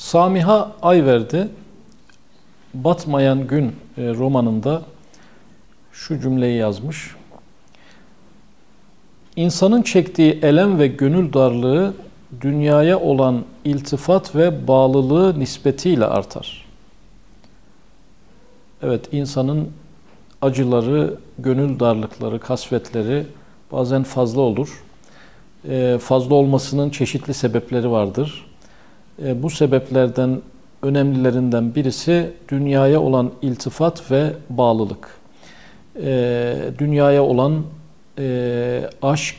Samiha Ayverdi Batmayan Gün romanında şu cümleyi yazmış. İnsanın çektiği elem ve gönül darlığı dünyaya olan iltifat ve bağlılığı nispetiyle artar. Evet, insanın acıları, gönül darlıkları, kasvetleri bazen fazla olur. Fazla olmasının çeşitli sebepleri vardır. Bu sebeplerden önemlilerinden birisi dünyaya olan iltifat ve bağlılık. Dünyaya olan aşk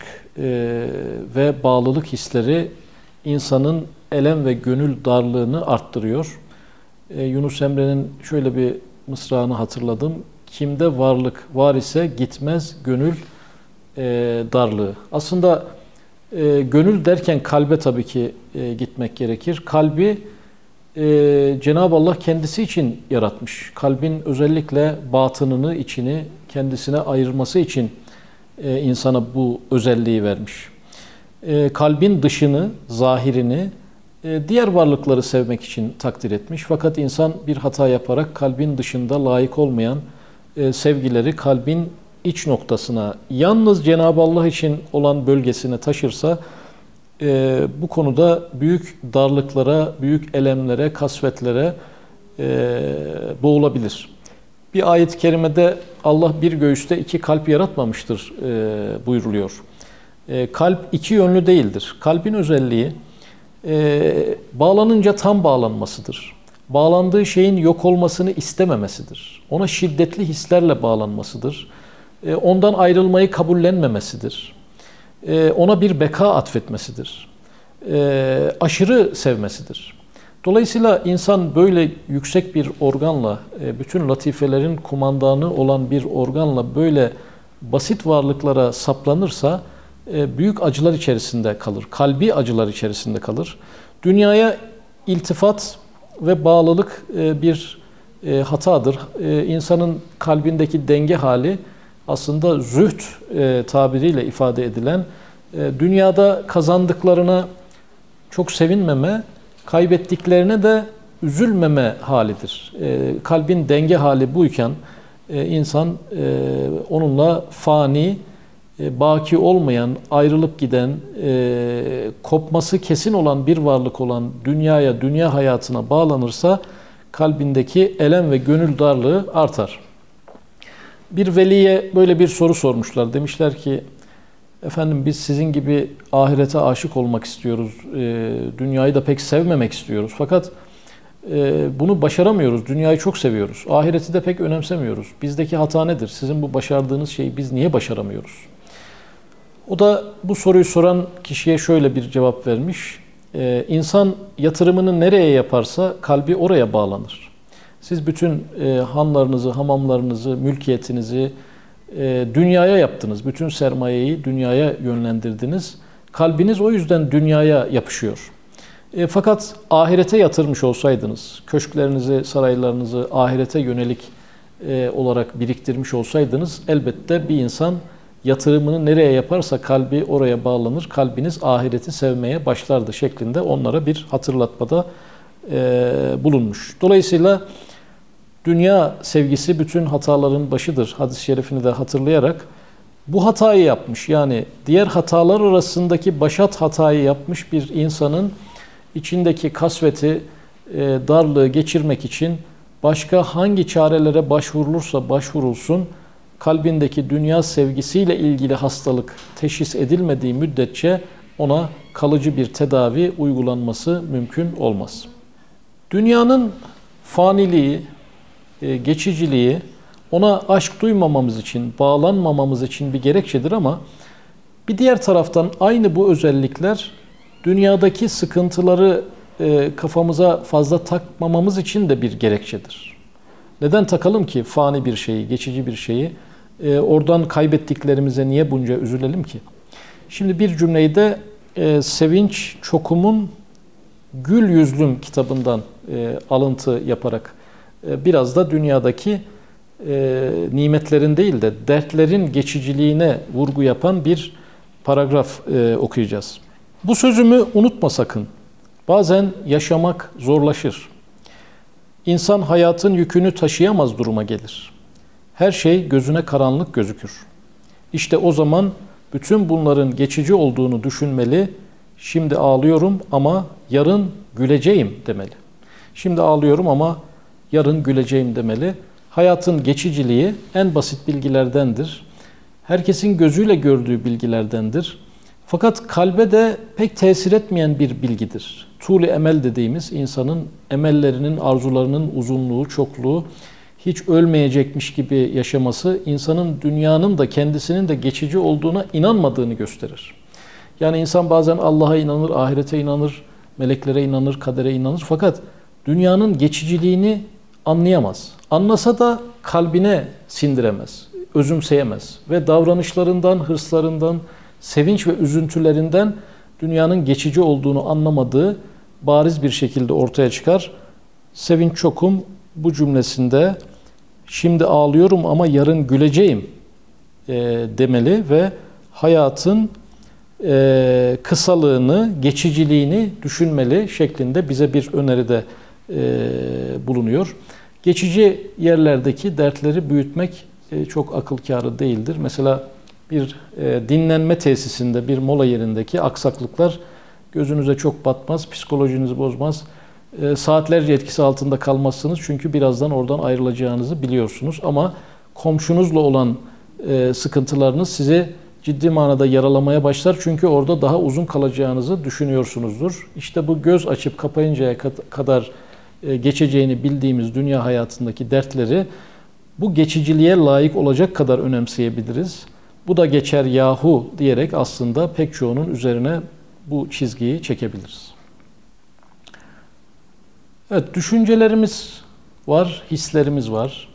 ve bağlılık hisleri insanın elem ve gönül darlığını arttırıyor. Yunus Emre'nin şöyle bir mısrağını hatırladım. Kimde varlık var ise gitmez gönül darlığı. Aslında gönül derken kalbe tabii ki gitmek gerekir. Kalbi Cenab-ı Allah kendisi için yaratmış. Kalbin özellikle batınını, içini kendisine ayırması için insana bu özelliği vermiş. Kalbin dışını, zahirini diğer varlıkları sevmek için takdir etmiş. Fakat insan bir hata yaparak kalbin dışında layık olmayan sevgileri kalbin iç noktasına, yalnız Cenab-ı Allah için olan bölgesine taşırsa bu konuda büyük darlıklara, büyük elemlere, kasvetlere boğulabilir. Bir ayet-i kerimede Allah bir göğüste iki kalp yaratmamıştır buyruluyor. Kalp iki yönlü değildir. Kalbin özelliği bağlanınca tam bağlanmasıdır. Bağlandığı şeyin yok olmasını istememesidir. Ona şiddetli hislerle bağlanmasıdır. Ondan ayrılmayı kabullenmemesidir. Ona bir beka atfetmesidir. Aşırı sevmesidir. Dolayısıyla insan böyle yüksek bir organla, bütün latifelerin kumandanı olan bir organla böyle basit varlıklara saplanırsa büyük acılar içerisinde kalır. Kalbi acılar içerisinde kalır. Dünyaya iltifat ve bağlılık bir hatadır. İnsanın kalbindeki denge hali aslında zühd tabiriyle ifade edilen dünyada kazandıklarına çok sevinmeme, kaybettiklerine de üzülmeme halidir. Kalbin denge hali buyken insan onunla fani, baki olmayan, ayrılıp giden, kopması kesin olan bir varlık olan dünyaya, dünya hayatına bağlanırsa kalbindeki elem ve gönül darlığı artar. Bir veliye böyle bir soru sormuşlar. Demişler ki, efendim biz sizin gibi ahirete aşık olmak istiyoruz. Dünyayı da pek sevmemek istiyoruz. Fakat bunu başaramıyoruz. Dünyayı çok seviyoruz. Ahireti de pek önemsemiyoruz. Bizdeki hata nedir? Sizin bu başardığınız şeyi biz niye başaramıyoruz? O da bu soruyu soran kişiye şöyle bir cevap vermiş. İnsan yatırımını nereye yaparsa kalbi oraya bağlanır. Siz bütün hanlarınızı, hamamlarınızı, mülkiyetinizi dünyaya yaptınız. Bütün sermayeyi dünyaya yönlendirdiniz. Kalbiniz o yüzden dünyaya yapışıyor. Fakat ahirete yatırmış olsaydınız, köşklerinizi, saraylarınızı ahirete yönelik olarak biriktirmiş olsaydınız, elbette bir insan yatırımını nereye yaparsa kalbi oraya bağlanır. Kalbiniz ahireti sevmeye başlardı şeklinde onlara bir hatırlatmada bulunmuş. Dolayısıyla dünya sevgisi bütün hataların başıdır. Hadis-i şerifini de hatırlayarak bu hatayı yapmış. Yani diğer hatalar arasındaki başat hatayı yapmış bir insanın içindeki kasveti, darlığı geçirmek için başka hangi çarelere başvurulursa başvurulsun, kalbindeki dünya sevgisiyle ilgili hastalık teşhis edilmediği müddetçe ona kalıcı bir tedavi uygulanması mümkün olmaz. Dünyanın faniliği, geçiciliği ona aşk duymamamız için, bağlanmamamız için bir gerekçedir ama bir diğer taraftan aynı bu özellikler dünyadaki sıkıntıları kafamıza fazla takmamamız için de bir gerekçedir. Neden takalım ki fani bir şeyi, geçici bir şeyi? Oradan kaybettiklerimize niye bunca üzülelim ki? Şimdi bir cümleyi de Sevinç Çokum'un Gül Yüzlüm kitabından alıntı yaparak biraz da dünyadaki nimetlerin değil de dertlerin geçiciliğine vurgu yapan bir paragraf okuyacağız. Bu sözümü unutma sakın. Bazen yaşamak zorlaşır. İnsan hayatın yükünü taşıyamaz duruma gelir. Her şey gözüne karanlık gözükür. İşte o zaman bütün bunların geçici olduğunu düşünmeli, şimdi ağlıyorum ama yarın güleceğim demeli. Şimdi ağlıyorum ama yarın güleceğim demeli. Hayatın geçiciliği en basit bilgilerdendir. Herkesin gözüyle gördüğü bilgilerdendir. Fakat kalbe de pek tesir etmeyen bir bilgidir. Tûl-i emel dediğimiz insanın emellerinin, arzularının uzunluğu, çokluğu, hiç ölmeyecekmiş gibi yaşaması, insanın dünyanın da kendisinin de geçici olduğuna inanmadığını gösterir. Yani insan bazen Allah'a inanır, ahirete inanır, meleklere inanır, kadere inanır. Fakat dünyanın geçiciliğini anlayamaz. Anlasa da kalbine sindiremez, özümseyemez. Ve davranışlarından, hırslarından, sevinç ve üzüntülerinden dünyanın geçici olduğunu anlamadığı bariz bir şekilde ortaya çıkar. Sevinç Çokum bu cümlesinde şimdi ağlıyorum ama yarın güleceğim demeli ve hayatın kısalığını, geçiciliğini düşünmeli şeklinde bize bir öneride bulunuyor. Geçici yerlerdeki dertleri büyütmek çok akıl kârı değildir. Mesela bir dinlenme tesisinde, bir mola yerindeki aksaklıklar gözünüze çok batmaz, psikolojinizi bozmaz. Saatlerce etkisi altında kalmazsınız çünkü birazdan oradan ayrılacağınızı biliyorsunuz. Ama komşunuzla olan sıkıntılarınız sizi ciddi manada yaralamaya başlar çünkü orada daha uzun kalacağınızı düşünüyorsunuzdur. İşte bu göz açıp kapayıncaya kadar geçeceğini bildiğimiz dünya hayatındaki dertleri bu geçiciliğe layık olacak kadar önemseyebiliriz. Bu da geçer yahu diyerek aslında pek çoğunun üzerine bu çizgiyi çekebiliriz. Evet, düşüncelerimiz var, hislerimiz var.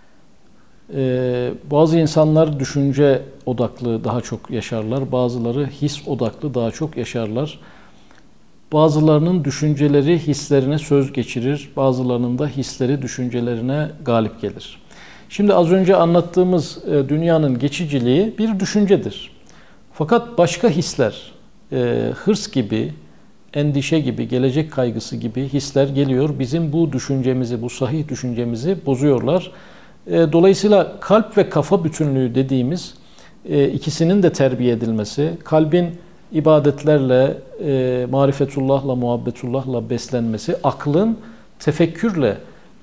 Bazı insanlar düşünce odaklı daha çok yaşarlar, bazıları his odaklı daha çok yaşarlar. Bazılarının düşünceleri hislerine söz geçirir, bazılarının da hisleri düşüncelerine galip gelir. Şimdi az önce anlattığımız dünyanın geçiciliği bir düşüncedir. Fakat başka hisler, hırs gibi, endişe gibi, gelecek kaygısı gibi hisler geliyor. Bizim bu düşüncemizi, bu sahih düşüncemizi bozuyorlar. Dolayısıyla kalp ve kafa bütünlüğü dediğimiz ikisinin de terbiye edilmesi, kalbin ibadetlerle, marifetullahla, muhabbetullahla beslenmesi, aklın tefekkürle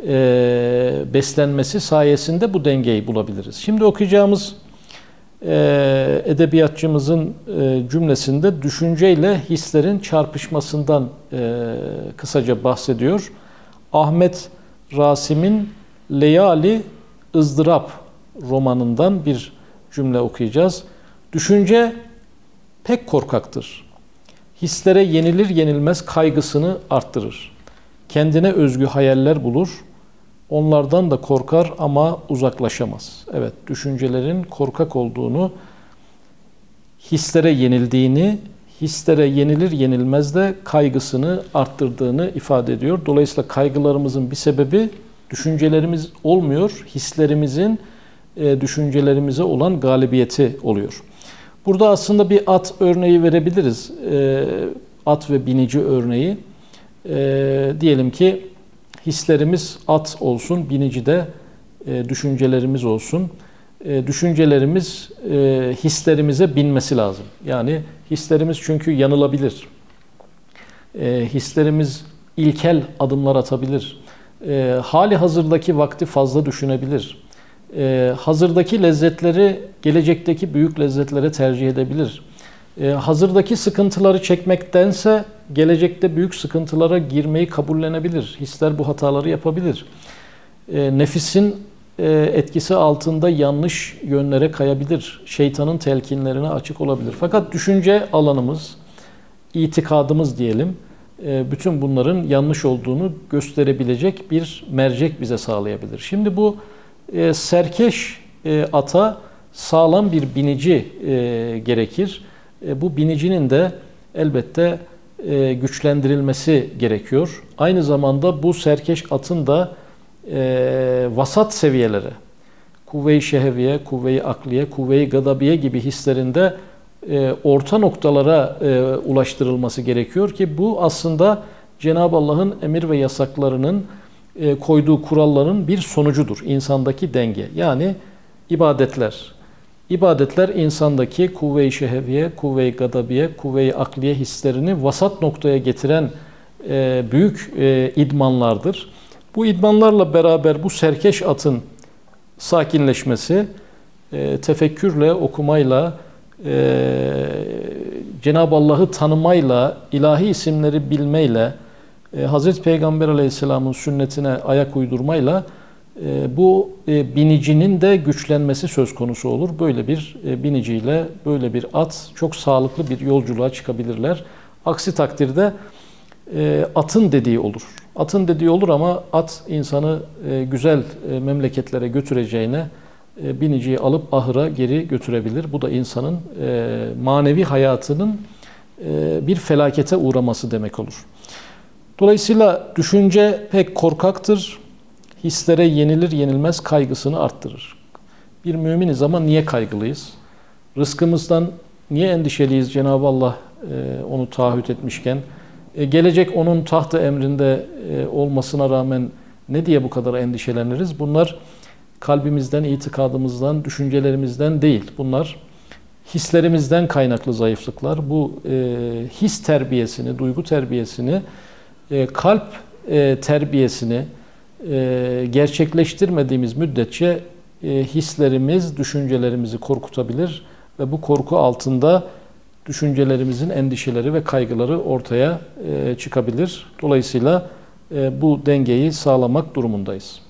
beslenmesi sayesinde bu dengeyi bulabiliriz. Şimdi okuyacağımız edebiyatçımızın cümlesinde düşünceyle hislerin çarpışmasından kısaca bahsediyor. Ahmet Rasim'in Leyali ızdırap romanından bir cümle okuyacağız. Düşünce pek korkaktır. Hislere yenilir yenilmez kaygısını arttırır. Kendine özgü hayaller bulur. Onlardan da korkar ama uzaklaşamaz. Evet, düşüncelerin korkak olduğunu, hislere yenildiğini, hislere yenilir yenilmez de kaygısını arttırdığını ifade ediyor. Dolayısıyla kaygılarımızın bir sebebi düşüncelerimiz olmuyor, hislerimizin düşüncelerimize olan galibiyeti oluyor. Burada aslında bir at örneği verebiliriz. At ve binici örneği. Diyelim ki hislerimiz at olsun, binici de düşüncelerimiz olsun. Düşüncelerimiz hislerimize binmesi lazım. Yani hislerimiz çünkü yanılabilir. Hislerimiz ilkel adımlar atabilir. Hali hazırdaki vakti fazla düşünebilir. Hazırdaki lezzetleri gelecekteki büyük lezzetlere tercih edebilir. Hazırdaki sıkıntıları çekmektense gelecekte büyük sıkıntılara girmeyi kabullenebilir. Hisler bu hataları yapabilir. Nefisin etkisi altında yanlış yönlere kayabilir. Şeytanın telkinlerine açık olabilir. Fakat düşünce alanımız, itikadımız diyelim, bütün bunların yanlış olduğunu gösterebilecek bir mercek bize sağlayabilir. Şimdi bu serkeş ata sağlam bir binici gerekir. Bu binicinin de elbette güçlendirilmesi gerekiyor. Aynı zamanda bu serkeş atın da vasat seviyelere, kuvve-i şehviye, kuvve-i akliye, kuvve-i gadabiye gibi hislerinde orta noktalara ulaştırılması gerekiyor ki bu aslında Cenab-ı Allah'ın emir ve yasaklarının koyduğu kuralların bir sonucudur. İnsandaki denge. Yani ibadetler. İbadetler insandaki kuvve-i şehviye, kuvve-i gadabiye, kuvve-i akliye hislerini vasat noktaya getiren büyük idmanlardır. Bu idmanlarla beraber bu serkeş atın sakinleşmesi, tefekkürle, okumayla, Cenab-ı Allah'ı tanımayla, ilahi isimleri bilmeyle, Hazreti Peygamber Aleyhisselam'ın sünnetine ayak uydurmayla bu binicinin de güçlenmesi söz konusu olur. Böyle bir biniciyle, böyle bir at çok sağlıklı bir yolculuğa çıkabilirler. Aksi takdirde atın dediği olur. Atın dediği olur ama at insanı güzel memleketlere götüreceğine biniciyi alıp ahıra geri götürebilir. Bu da insanın manevi hayatının bir felakete uğraması demek olur. Dolayısıyla düşünce pek korkaktır. Hislere yenilir yenilmez kaygısını arttırır. Bir müminiz ama niye kaygılıyız? Rızkımızdan niye endişeliyiz Cenab-ı Allah onu taahhüt etmişken? Gelecek onun taht-ı emrinde olmasına rağmen ne diye bu kadar endişeleniriz? Bunlar kalbimizden, itikadımızdan, düşüncelerimizden değil. Bunlar hislerimizden kaynaklı zayıflıklar. Bu his terbiyesini, duygu terbiyesini, kalp terbiyesini gerçekleştirmediğimiz müddetçe hislerimiz, düşüncelerimizi korkutabilir ve bu korku altında düşüncelerimizin endişeleri ve kaygıları ortaya çıkabilir. Dolayısıyla bu dengeyi sağlamak durumundayız.